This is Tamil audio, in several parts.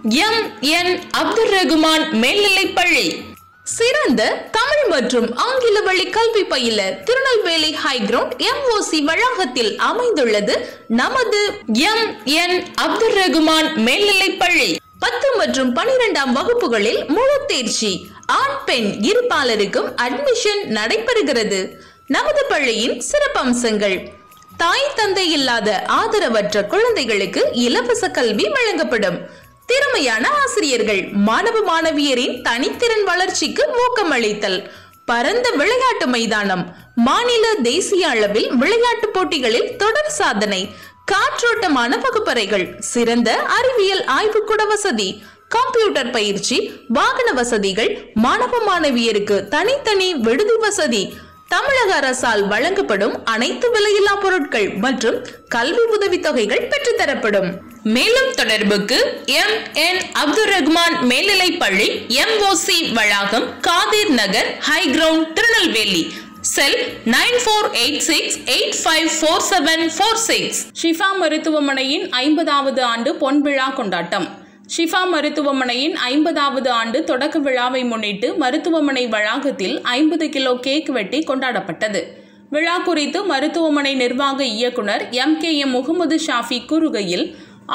எம்.என். அப்துல் ரகுமான் மேல்நிலைப்பள்ளி. சிறந்த தமிழ் மற்றும் ஆங்கில வழி கல்வி பயில திருநெல்வேலி ஹைகிரவுண்ட் MOC வளாகத்தில் அமைந்துள்ளது நமது எம்.என். அப்துல் ரகுமான் மேல்நிலைப்பள்ளி. 10 மற்றும் 12ஆம் வகுப்புகளில் முழு தேர்ச்சி, ஆண் பெண் இருபாலருக்கும் அட்மிஷன் நடைபெறுகிறது. நமது பள்ளியின் சிறப்பம்சங்கள்: தாய் தந்தை இல்லாத ஆதரவற்ற குழந்தைகளுக்கு இலவச கல்வி வழங்கப்படும். திறமையான ஆசிரியர்கள், மாணவ மாணவியரின் தனித்திறன் வளர்ச்சிக்கு ஊக்கமளித்தல். பரந்த விளையாட்டு மைதானம், மாநில தேசிய அளவில் விளையாட்டு போட்டிகளில் தொடர் சாதனை. காற்றோட்டமான வகுப்பறைகள், சிறந்த அறிவியல் ஆய்வுக்கூட வசதி, கம்ப்யூட்டர் பயிற்சி, வாகன வசதிகள், மாணவ மாணவியருக்கு தனித்தனி விடுதி வசதி. தமிழக அரசால் வழங்கப்படும் அனைத்து விலையில்லா பொருட்கள் மற்றும் கல்வி உதவித்தொகைகள் பெற்றுத்தரப்படும். மேலும் தொடர்புக்கு எம்.என். அப்துல் ரகுமான் மேல்நிலைப்பள்ளி, MOC வளாகம், காதிர் நகர், ஹைகிரவுண்ட், திருநெல்வேலி. செல் 9486854746. ஷிஃபா மருத்துவமனையின் 50வது ஆண்டு பொன்விழா கொண்டாட்டம். ஷிஃபா மருத்துவமனையின் 50வது ஆண்டு தொடக்க விழாவை முன்னிட்டு மருத்துவமனை வளாகத்தில் 50 கிலோ கேக் வெட்டி கொண்டாடப்பட்டது. விழா குறித்து மருத்துவமனை நிர்வாக இயக்குனர் MKM முகமது ஷாஃபி கூறுகையில்,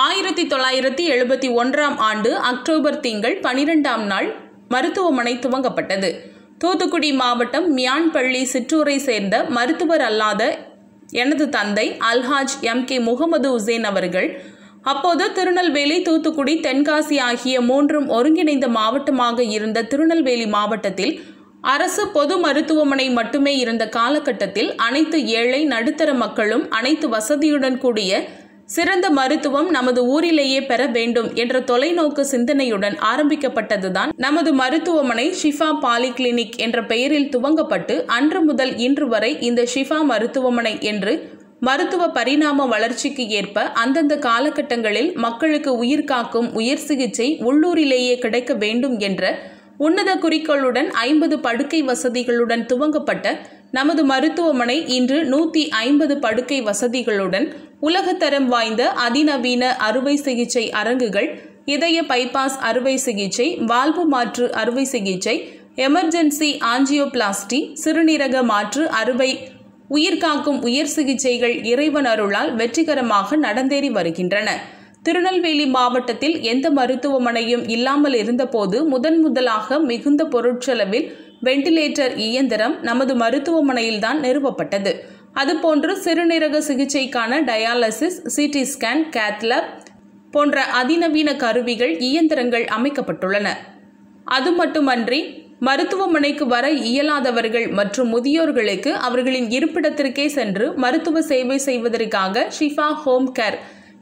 1971ஆம் ஆண்டு அக்டோபர் திங்கள் 12ஆம் நாள் மருத்துவமனை துவங்கப்பட்டது. தூத்துக்குடி மாவட்டம் மியான்பள்ளி சிற்றூரை சேர்ந்த மருத்துவர் அல்லாத எனது தந்தை அல்ஹாஜ் MK முகமது உசேன் அவர்கள் அப்போது திருநெல்வேலி, தூத்துக்குடி, தென்காசி ஆகிய 3ம் ஒருங்கிணைந்த மாவட்டமாக இருந்த திருநெல்வேலி மாவட்டத்தில் அரசு பொது மருத்துவமனை மட்டுமே இருந்த காலகட்டத்தில் அனைத்து ஏழை நடுத்தர மக்களும் அனைத்து வசதியுடன் கூடிய சிறந்த மருத்துவம் நமது ஊரிலேயே பெற வேண்டும் என்ற தொலைநோக்கு சிந்தனையுடன் ஆரம்பிக்கப்பட்டதுதான் நமது மருத்துவமனை ஷிஃபா பாலிகிளினிக் என்ற பெயரில் துவங்கப்பட்டு அன்று முதல் இன்று வரை இந்த ஷிஃபா மருத்துவமனை என்று மருத்துவ பரிணாம வளர்ச்சிக்கு ஏற்ப அந்தந்த காலகட்டங்களில் மக்களுக்கு உயிர் காக்கும் உயர் சிகிச்சை உள்ளூரிலேயே கிடைக்க வேண்டும் என்ற உன்னத குறிக்கோளுடன் 50 படுக்கை வசதிகளுடன் துவங்கப்பட்ட நமது மருத்துவமனை இன்று 150 படுக்கை வசதிகளுடன் உலகத்தரம் வாய்ந்த அதிநவீன அறுவை சிகிச்சை அரங்குகள், இதய பைபாஸ் அறுவை சிகிச்சை, வால்வு மாற்று அறுவை சிகிச்சை, எமர்ஜென்சி ஆஞ்சியோபிளாஸ்டி, சிறுநீரக மாற்று அறுவை, உயிர்காக்கும் உயர் சிகிச்சைகள் இறைவன் அருளால் வெற்றிகரமாக நடந்தேறி வருகின்றன. திருநெல்வேலி மாவட்டத்தில் எந்த மருத்துவமனையும் இல்லாமல் இருந்தபோது முதலாக மிகுந்த பொருட்செலவில் வெண்டிலேட்டர் இயந்திரம் நமது மருத்துவமனையில்தான் நிறுவப்பட்டது. அதுபோன்று சிறுநீரக சிகிச்சைக்கான டயாலிசிஸ், சிடி ஸ்கேன், கேத்லாப் போன்ற அதிநவீன கருவிகள், இயந்திரங்கள் அமைக்கப்பட்டுள்ளன. அது மட்டுமன்றி மருத்துவமனைக்கு வர இயலாதவர்கள் மற்றும் முதியோர்களுக்கு அவர்களின் இருப்பிடத்திற்கே சென்று மருத்துவ சேவை செய்வதற்காக ஷிஃபா ஹோம் கேர்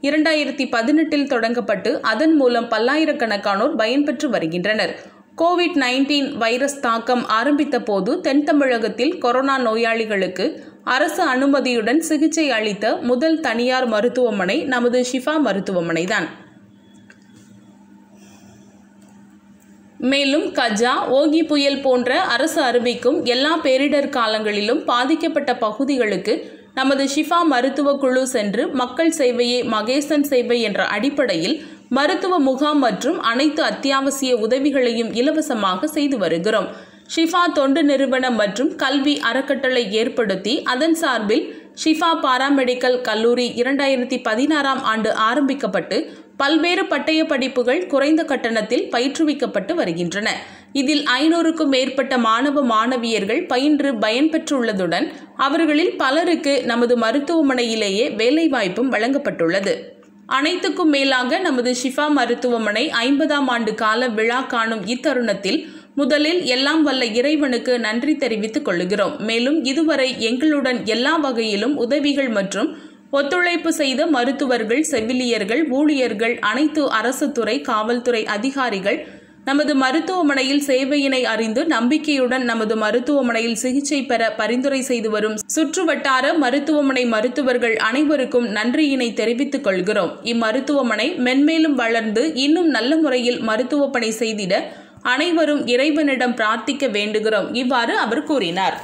2018 தொடங்கப்பட்டு அதன் மூலம் பல்லாயிரக்கணக்கானோர் பயன்பெற்று வருகின்றனர். கோவிட்-19 வைரஸ் தாக்கம் ஆரம்பித்த போது தென் தமிழகத்தில் கொரோனா நோயாளிகளுக்கு அரசு அனுமதியுடன் சிகிச்சை அளித்த முதல் தனியார் மருத்துவமனை நமது ஷிஃபா மருத்துவமனைதான். மேலும் கஜா, ஓகி புயல் போன்ற அரசு அறிவிக்கும் எல்லா பேரிடர் காலங்களிலும் பாதிக்கப்பட்ட பகுதிகளுக்கு நமது ஷிஃபா மருத்துவ குழு சென்று மக்கள் சேவையே மகேசன் சேவை என்ற அடிப்படையில் மருத்துவ முகாம் மற்றும் அனைத்து அத்தியாவசிய உதவிகளையும் இலவசமாக செய்து வருகிறோம். ஷிஃபா தொண்டு நிறுவனம் மற்றும் கல்வி அறக்கட்டளை ஏற்படுத்தி அதன் சார்பில் ஷிஃபா பாராமெடிக்கல் கல்லூரி 2016ஆம் ஆண்டு ஆரம்பிக்கப்பட்டு பல்வேறு பட்டய படிப்புகள் குறைந்த கட்டணத்தில் பயிற்றுவிக்கப்பட்டு வருகின்றன. இதில் 500க்கும் மேற்பட்ட மாணவ மாணவியர்கள் பயின்று பயன்பெற்றுள்ளதுடன் அவர்களில் பலருக்கு நமது மருத்துவமனையிலேயே வேலைவாய்ப்பும் வழங்கப்பட்டுள்ளது. அனைத்துக்கும் மேலாக நமது ஷிஃபா மருத்துவமனை 50ஆம் ஆண்டு கால விழா காணும் இத்தருணத்தில் முதலில் எல்லாம் வல்ல இறைவனுக்கு நன்றி தெரிவித்துக் கொள்கிறோம். மேலும் இதுவரை எங்களுடன் எல்லா வகையிலும் உதவிகள் மற்றும் ஒத்துழைப்பு செய்த மருத்துவர்கள், செவிலியர்கள், ஊழியர்கள், அனைத்து அரசு துறை, காவல்துறை அதிகாரிகள், நமது மருத்துவமனையில் சேவையினை அறிந்து நம்பிக்கையுடன் நமது மருத்துவமனையில் சிகிச்சை பெற பரிந்துரை செய்து வரும் சுற்றுவட்டார மருத்துவமனை மருத்துவர்கள் அனைவருக்கும் நன்றியினை தெரிவித்துக் கொள்கிறோம். இம்மருத்துவமனை மென்மேலும் வளர்ந்து இன்னும் நல்ல முறையில் மருத்துவ பணி செய்திட அனைவரும் இறைவனிடம் பிரார்த்திக்க வேண்டுகிறோம். இவ்வாறு அவர் கூறினார்.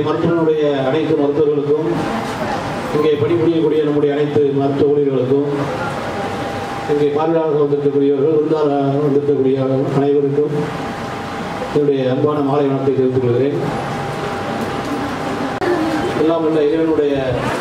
மருத்துவனுடைய அனைத்து மருத்துவர்களுக்கும், இங்கே பணிபுரியக்கூடிய நம்முடைய அனைத்து மருத்துவ ஊழியர்களுக்கும், இங்கே பார்வையாளர்கள் வந்திருக்கக்கூடியவர்கள், விருந்தாளர்கள் வந்திருக்கக்கூடிய அனைவருக்கும் என்னுடைய அன்பான மாலை வணக்கத்தை தெரிவித்துக் கொள்கிறேன். எல்லாம் உள்ள இறைவனுடைய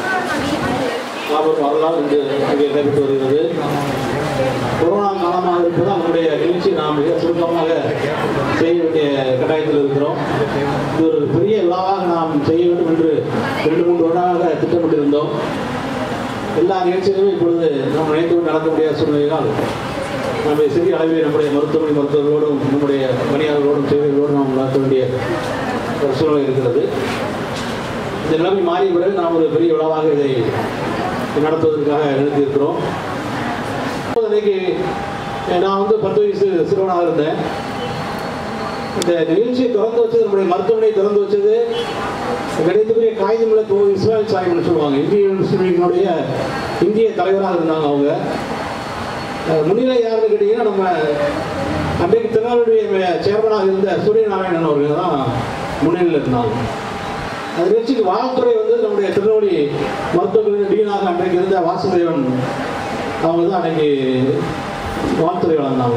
லாபம் வரலாறு இன்று இங்கே நடைபெற்று வருகிறது. கொரோனா காலமாக இருப்பதால் நம்முடைய நிகழ்ச்சி நாம் மிக சுருக்கமாக செய்ய வேண்டிய கட்டாயத்தில் இருக்கிறோம். இது ஒரு பெரிய விழாவாக நாம் செய்ய வேண்டும் என்று 2-3 வருடங்களாக திட்டமிட்டிருந்தோம். எல்லா நிகழ்ச்சிகளுமே இப்பொழுது நாம் நினைத்து நடக்க முடியாத சூழ்நிலையால் நம்ம சிறிய அளவில் நம்முடைய மருத்துவர்களோடும் நம்முடைய பணியாளர்களோடும் சேவைகளோடும் நாம் நடத்த வேண்டிய ஒரு சூழ்நிலை இருக்கிறது. இந்த நிலைமை மாறிய பிறகு நாம் ஒரு பெரிய விழாவாக இதை நடத்துவதற்காக நிறுத்தியிருக்கிறோம். இன்னைக்கு நான் 10 வயசு சிறுவனாக இருந்தேன். இந்த நிகழ்ச்சியை திறந்து வச்சது, நம்முடைய மருத்துவமனை திறந்து வச்சது கிடைத்தபடிய காகிதமுள்ள இஸ்மாயில் சாஹிப்னு சொல்லுவாங்க. இந்திய யூனிவர்சிட்டியினுடைய இந்திய தலைவராக இருந்தாங்க. அவங்க முன்னிலை யாருன்னு கேட்டீங்கன்னா, நம்ம அன்றைக்கு திருநாளுடைய சேர்மனாக இருந்த சூரியநாராயணன் அவர்கள் தான் முன்னிலையில் இருந்தாங்க. அந்த நிகழ்ச்சிக்கு வாழ்த்துறை நம்முடைய திருநெல்வேலி மருத்துவக் டீனாக அன்றைக்கு இருந்த வாசுதேவன் அவங்க தான் அன்றைக்கு வாழ்த்துறை வளர்ந்தாங்க.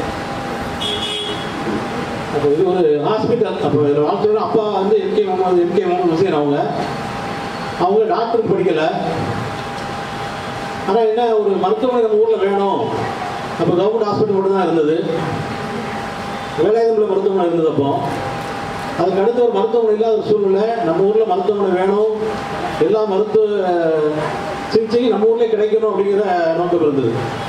அப்போ இது ஒரு ஹாஸ்பிட்டல். அப்போ இதில் வாழ்த்துறை அப்பா எம்கே முகமது ஹுசேன் அவங்க டாக்டருக்கு படிக்கலை. ஆனால் என்ன, ஒரு மருத்துவமனை நம்ம ஊரில் வேணும். அப்போ கவர்மெண்ட் ஹாஸ்பிட்டல் மட்டும் தான் இருந்தது, வேலாயுதம்ல மருத்துவமனை இருந்தது. அப்போ அதுக்கு அடுத்து ஒரு மருத்துவமனை இல்லாத ஒரு சூழ்நிலை. நம்ம ஊரில் மருத்துவமனை வேணும், எல்லா மருத்துவ சிகிச்சையும் நம்ம ஊர்லேயே கிடைக்கணும் அப்படிங்கிற நோக்கம் இருந்தது.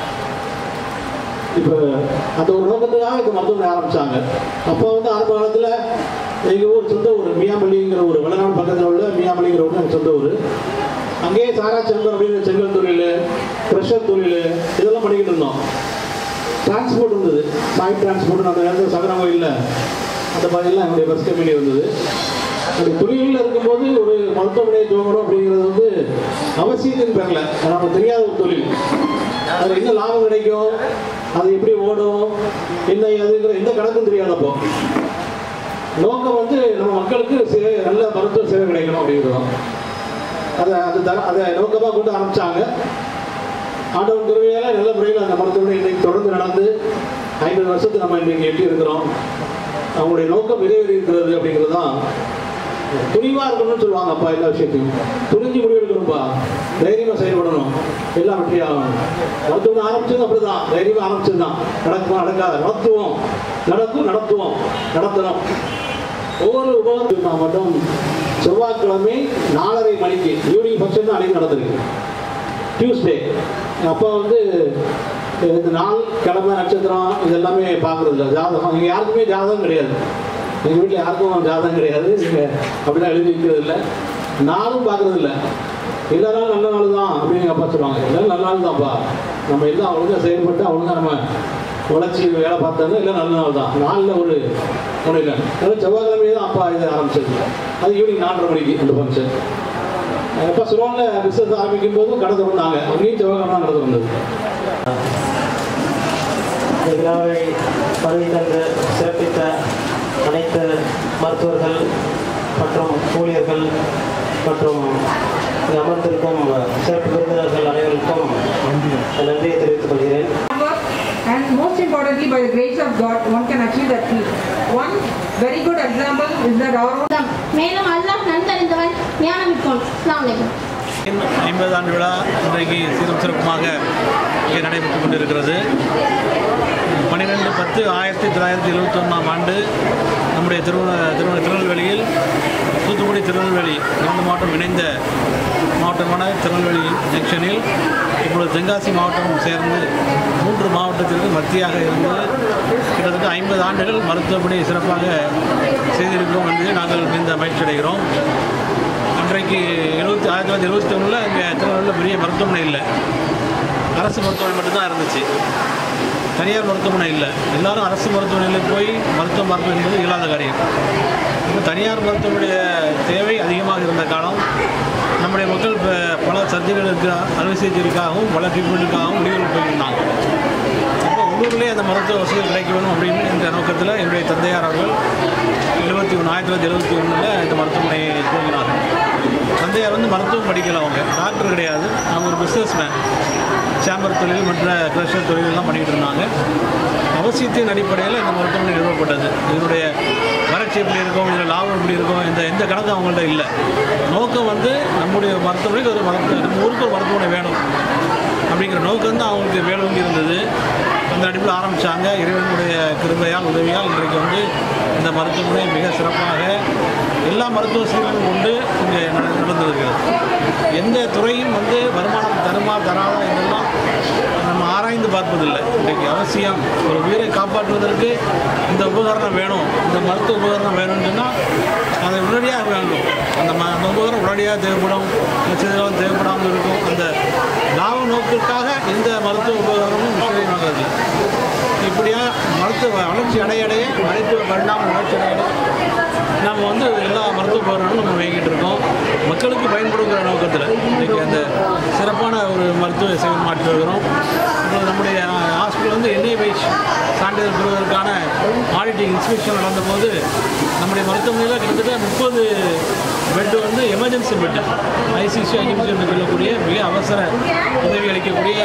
இப்போ அந்த ஒரு நோக்கத்துக்காக இந்த மருத்துவமனை ஆரம்பித்தாங்க. அப்போ ஆரம்ப காலத்தில் எங்கள் ஊர் சொந்த ஊர் மியாமல்லிங்கிற ஒரு வெள்ளநாடு பக்கத்தில் உள்ள மியாமல்லிங்கிற ஊர் எங்கள் சொந்த ஊர். அங்கேயே சாரா சந்தர் அப்படின்னு செங்கல் தொழில், ப்ரெஷர் தொழில் இதெல்லாம் பண்ணிக்கிட்டு இருந்தோம். டிரான்ஸ்போர்ட் இருந்தது, சாய் டிரான்ஸ்போர்ட். அந்த நேரத்தில் சகரம் கோயிலில் அந்த மாதிரிலாம் என்னுடைய பஸ் கம்பெனி இருந்தது. அப்படி தொழிலில் இருக்கும்போது ஒரு மருத்துவமனையை துவங்கணும் அப்படிங்கிறது அவசியத்தின் பேரில் நமக்கு தெரியாத ஒரு தொழில். அதில் என்ன லாபம் கிடைக்கும், அது எப்படி ஓடும், என்ன அதுங்கிற எந்த கணக்கும் தெரியாதப்போ நோக்கம் நம்ம மக்களுக்கு நல்ல மருத்துவ சேவை கிடைக்கணும் அப்படிங்கிறோம். அதை நோக்கமாக கொண்டு ஆரம்பித்தாங்க. ஆண்டவன் துறையால் நல்ல முறையில் அந்த மருத்துவமனை இன்றைக்கு தொடர்ந்து நடந்து 50 வருஷத்தை நம்ம இன்றைக்கு எட்டி இருக்கிறோம். அவங்களுடைய நோக்கம் நிறைவேறி இருக்கிறது அப்படிங்கிறது தான். துணிவாக இருக்கணும்னு சொல்லுவாங்க. அப்பா எல்லா விஷயத்தையும் துணிஞ்சு முடிவெடுக்கணும்ப்பா, தைரியமாக செயல்படணும், எல்லாம் வெற்றியாகணும். மருத்துவமனை ஆரம்பிச்சது அப்படிதான், தைரியமாக ஆரம்பிச்சது தான். நடக்குமா நடக்காத, நடத்துவோம், நடத்துவோம், நடத்தணும். ஒவ்வொரு உபகரணம் மட்டும் செவ்வாய்க்கிழமை 4:30 மணிக்கு ஈவினிங் ஃபங்க்ஷன் தான் அன்றைக்கி நடந்திருக்கு. டியூஸ்டே அப்போ இந்த நாள், கிழமை, நட்சத்திரம் இதெல்லாமே பார்க்குறது இல்லை. ஜாதகம் இங்கே யாருக்குமே ஜாதகம் கிடையாது. எங்கள் வீட்டில் யாருக்கும் ஜாதகம் கிடையாது. நீங்கள் அப்படிலாம் எழுதி வைக்கிறது இல்லை, நாளும் பார்க்குறது இல்லை. எல்லா நாளும் நல்ல நாள் தான் அப்படின்னு எங்கள் அப்பா சொல்லுவாங்க. எல்லாம் நல்ல நாள் தான்ப்பா, நம்ம எல்லாம் ஒழுங்காக செயல்பட்டு ஒழுங்காக நம்ம உழைச்சி வேலை பார்த்தோன்னா எல்லாம் நல்ல நாள் தான். நாளில் ஒரு முறையில் செவ்வாய்க்கிழமையே தான் அப்பா இதை ஆரம்பிச்சது. அது ஈவினிங் 4:30 மணிக்கு அந்த ஃபங்க்ஷன். எப்போ சிலோனில் பிஸ்னஸ் ஆரம்பிக்கும் போதும் கடை திறந்தாங்க. அங்கேயும் செவ்வாய்க்கிழமை கடை திறந்தது. இந்த விழாவை வருகை தந்து சிறப்பித்த அனைத்து மருத்துவர்கள் மற்றும் ஊழியர்கள் மற்றும் அமர்ந்திருக்கும் சிறப்பு விருந்தினர்கள் அனைவருக்கும் நன்றியை தெரிவித்துக் கொள்கிறேன். And most importantly, by the grace of God, one can achieve that feat. One very good example is that our own. மேலும் அல்லாஹ் நன்கறிந்தவன் ஞானமிக்கோன். அஸ்ஸலாமு அலைக்கும். 50 ஆண்டு விழா இன்றைக்கு சீரும் சிறப்புமாக இங்கே நடைபெற்றுக் கொண்டிருக்கிறது. 12/10/1971 ஆண்டு நம்முடைய திருநெல்வேலியில் தூத்துக்குடி திருநெல்வேலி 2 மாவட்டம் இணைந்த மாவட்டமான திருநெல்வேலி ஜங்ஷனில் இப்பொழுது தென்காசி மாவட்டம் சேர்ந்து 3 மாவட்டத்திற்கு மத்தியாக இருந்து கிட்டத்தட்ட 50 ஆண்டுகள் மருத்துவப்பணி சிறப்பாக செய்திருக்கிறோம் என்பதை நாங்கள் மிகுந்த மகிழ்ச்சி அடைகிறோம். அன்றைக்கு 1971 இங்கே திருநெல்வேலியில் பெரிய மருத்துவமனை இல்லை, அரசு மருத்துவமனை மட்டும்தான் இருந்துச்சு, தனியார் மருத்துவமனை இல்லை. எல்லாரும் அரசு மருத்துவமனையில் போய் மருத்துவம் பார்ப்பது என்பது இயலாத காரியம். இப்போ தனியார் மருத்துவமனைய தேவை அதிகமாக இருந்த காலம். நம்முடைய மக்கள் பல சர்ஜரிகளுக்கு அறுவை சிகிச்சைக்காகவும் பல ட்ரீட்மெண்ட்டுக்காகவும் வெளியூர் போயிருந்தாங்க. அப்போ உள்ளூர்லேயே அந்த மருத்துவ வசதிகள் கிடைக்க வேணும் அப்படின்னு என்ற நோக்கத்தில் என்னுடைய தந்தையார் அவர்கள் 1971 இந்த மருத்துவமனையை துவங்கினாங்க. தந்தையார் வந்து மருத்துவம் படிக்கல, அவங்க டாக்டர் கிடையாது, அவங்க ஒரு பிஸ்னஸ் மேன். சேம்பர் தொழில் மற்ற கிரஷர் தொழிலெல்லாம் பண்ணிக்கிட்டு இருந்தாங்க. அவசியத்தின் அடிப்படையில் இந்த மருத்துவமனை நிறுவப்பட்டது. இதனுடைய வறட்சி எப்படி இருக்கும், இதில் லாபம் எப்படி இருக்கும், எந்த கணக்கும் அவங்கள்ட்ட இல்லை. நோக்கம் வந்து நம்முடைய மருத்துவமனைக்கு நம்ம ஊருக்கு ஒரு மருத்துவமனை வேணும் அப்படிங்கிற நோக்கம் தான் அவங்களுக்கு வேலூங்கி இருந்தது. அந்த அடிப்பில் ஆரம்பித்தாங்க. இறைவனுடைய கிருபையால் உதவியால் இன்றைக்கு வந்து இந்த மருத்துவமனை மிக சிறப்பாக எல்லா மருத்துவ வசதிகளும் கொண்டு இங்கே நடந்து வருகிறது. எந்த துறையும் வந்து வருமானம் தருமா தராதா இதெல்லாம் நம்ம ஆராய்ந்து பார்ப்பதில்லை. இன்றைக்கு அவசியம் ஒரு உயிரை காப்பாற்றுவதற்கு இந்த உபகரணம் வேணும், இந்த மருத்துவ உபகரணம் வேணும்னு சொன்னால் அதை உடனடியாக வேணும். அந்த உபகரணம் உடனடியாக தேவைப்படும், சிறிதளவு தேவைப்படாமல் இருக்கும். அந்த லாப நோக்கிற்காக எந்த மருத்துவ உபகரணமும் விஷயமாகிறது. இப்படியாக மருத்துவ வளர்ச்சி அடைய மருத்துவ பரிணாம வளர்ச்சி அடைய நம்ம வந்து எல்லா மருத்துவ உபகரணங்களும் நம்ம வாங்கிட்டு இருக்கோம். மக்களுக்கு பயன்படுகிற நோக்கத்தில் இன்றைக்கி அந்த சிறப்பான ஒரு மருத்துவ சேவை மாற்றி வருகிறோம். நம்முடைய ஹாஸ்பிட்டல் வந்து NIH சான்றிதழ் பெறுவதற்கான ஆடிட்டிங் இன்ஸ்பெக்ஷன் நடந்தபோது நம்முடைய மருத்துவமனையில் கிட்டத்தட்ட 30 பெட்டு வந்து எமர்ஜென்சி பெட்டு, ICU என்று சொல்லக்கூடிய மிக அவசர உதவி அளிக்கக்கூடிய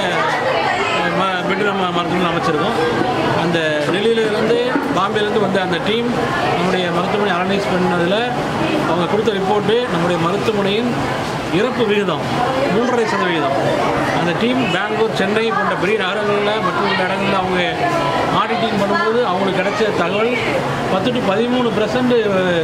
பெட்டு நம்ம மருத்துவமனை அமைச்சிருக்கோம். அந்த டெல்லியிலேருந்து பாம்பேலேருந்து வந்த அந்த டீம் நம்முடைய மருத்துவமனை அனலைஸ் பண்ணதில் அவங்க கொடுத்த ரிப்போர்ட்டு நம்முடைய மருத்துவமனையின் இறப்பு விகிதம் 3.5%. அந்த டீம் பெங்களூர், சென்னை போன்ற பெரிய நகரங்களில் மற்றும் இடங்களில் அவங்க ஆடிட்டிங் பண்ணும்போது அவங்களுக்கு கிடைச்ச தகவல் 10 to 13%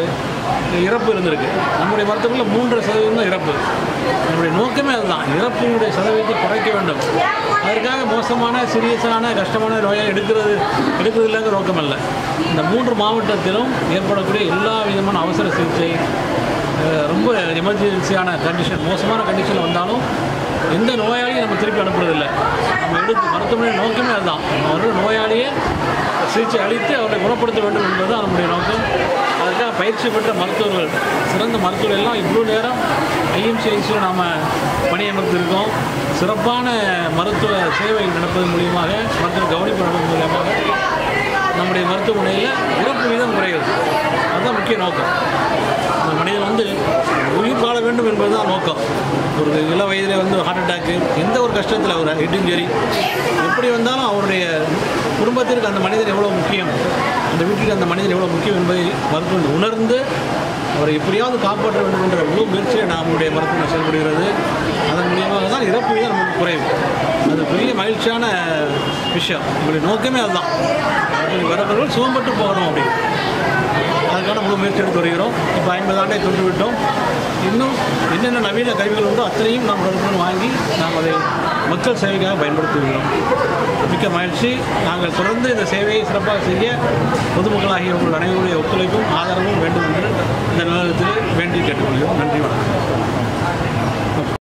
இறப்பு இருந்திருக்கு. நம்முடைய மருத்துவமனையில் 3.5% தான் இறப்பு. நம்முடைய நோக்கமே அதுதான், இறப்பினுடைய சதவீதத்தை குறைக்க வேண்டும். அதற்காக மோசமான சீரியஸான கஷ்டமான நோயை எடுக்கிறது இல்லைங்கிற நோக்கம் அல்ல. இந்த 3 மாவட்டத்திலும் ஏற்படக்கூடிய எல்லா விதமான அவசர சிகிச்சை, ரொம்ப எமர்ஜென்சியான கண்டிஷன், மோசமான கண்டிஷனில் வந்தாலும் எந்த நோயாளியும் நம்ம திருப்பி அனுப்புறதில்லை. நம்ம எடுத்து மருத்துவமனை நோக்கமே அதுதான், அவர்கள் நோயாளியை சிகிச்சை அளித்து அவரை குணப்படுத்த வேண்டும் என்பதுதான் நம்முடைய நோக்கம். அதுக்காக பயிற்சி பெற்ற மருத்துவர்கள், சிறந்த மருத்துவர்கள் எல்லாம் இவ்வளோ நேரம் IMCICயில் நாம் பணியமர்த்திருக்கோம். சிறப்பான மருத்துவ சேவை நடப்பதன் மூலியமாக, மருத்துவ கவனிப்பு நடப்பதன் மூலியமாக நம்முடைய மருத்துவமனையில் இறப்பு வீதம் குறைகிறது. அதுதான் முக்கிய நோக்கம். அந்த மனிதன் வந்து உயிர் வாழ வேண்டும் என்பதுதான் நோக்கம். ஒரு இள வயதில் வந்து ஹார்ட் அட்டாக்கு, எந்த ஒரு கஷ்டத்தில் ஒரு ஹெட் இன்ஜரி எப்படி வந்தாலும் அவருடைய குடும்பத்திற்கு அந்த மனிதன் எவ்வளோ முக்கியம், அந்த வீட்டுக்கு அந்த மனிதன் எவ்வளோ முக்கியம் என்பதை மருத்துவம் உணர்ந்து அவரை எப்படியாவது காப்பாற்ற வேண்டும் என்ற முழு முயற்சியை நம்முடைய மருத்துவமனை செயல்படுகிறது. அதன் மூலியமாக தான் இறப்பு வீதம் நமக்கு குறைவு. அது பெரிய மகிழ்ச்சியான விஷயம். உங்களுடைய நோக்கமே அதுதான், வரவர்கள் சுகம்பட்டு போகணும் அப்படின்னு. அதுக்கான முழு முயற்சி எடுத்து வருகிறோம். இப்போ 50 ஆண்டை தொன்று விட்டோம். இன்னும் என்னென்ன நவீன கருவிகள் உண்டோ அத்தனையும் நாம் வாங்கி நாம் அதை மக்கள் சேவைக்காக பயன்படுத்துகிறோம். மிக்க மகிழ்ச்சி. நாங்கள் தொடர்ந்து இந்த சேவையை சிறப்பாக செய்ய பொதுமக்களாகிய உங்கள் அனைவருடைய ஒத்துழைப்பும் ஆதரவும் வேண்டும் என்று இந்த நிலையத்தில் வேண்டி கேட்டுக்கொள்கிறோம். நன்றி, வணக்கம்.